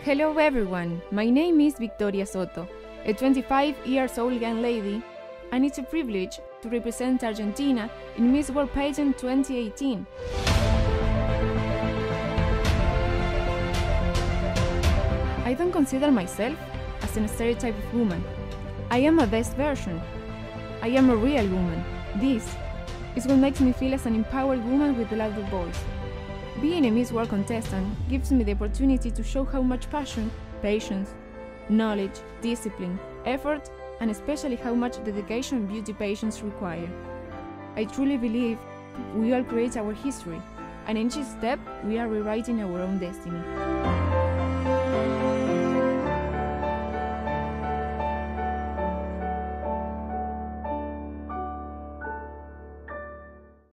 Hello everyone, my name is Victoria Soto, a 25-year-old young lady, and it's a privilege to represent Argentina in Miss World Pageant 2018. I don't consider myself as a stereotype of woman. I am a best version. I am a real woman. This is what makes me feel as an empowered woman with a louder voice. Being a Miss World contestant gives me the opportunity to show how much passion, patience, knowledge, discipline, effort, and especially how much dedication and beauty patience require. I truly believe we all create our history, and in each step we are rewriting our own destiny.